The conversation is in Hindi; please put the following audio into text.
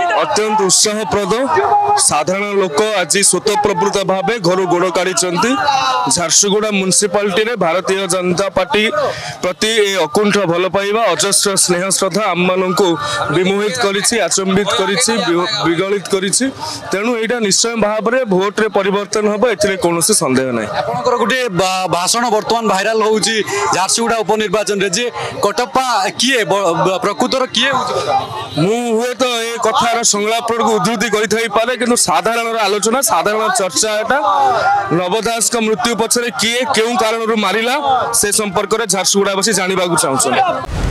अत्यंत उत्साहप्रद साधारण लोक आज स्वतःप्रवृत्त भाव घर गोड़ काढ़ी झारसुगुड़ा म्युनिसिपालिटी रे भारतीय जनता पार्टी प्रति अकुंठ भल पाइबा अजस्र स्नेह श्रद्धा आम मानक विमोहित करिछि आचंबित करिछि विगलित करिछि तेणु एटा निश्चय भाव में भोट रे परिवर्तन हम ए कौन संदेह ना आपनकर गोटे भाषण बर्तमान भाइराल होउछि झारसुगुड़ा उपनिर्वाचन रे जे कटप्पा किए प्रकृतर किए हुए तो ये कथार संलाप को उद्धृति करे कि साधारण आलोचना साधारण चर्चा एटा नवदास का मृत्यु पछरे किए क्यों कारण मारिला से संपर्क में झारसुगुड़ावासी जानवा चाहूँ।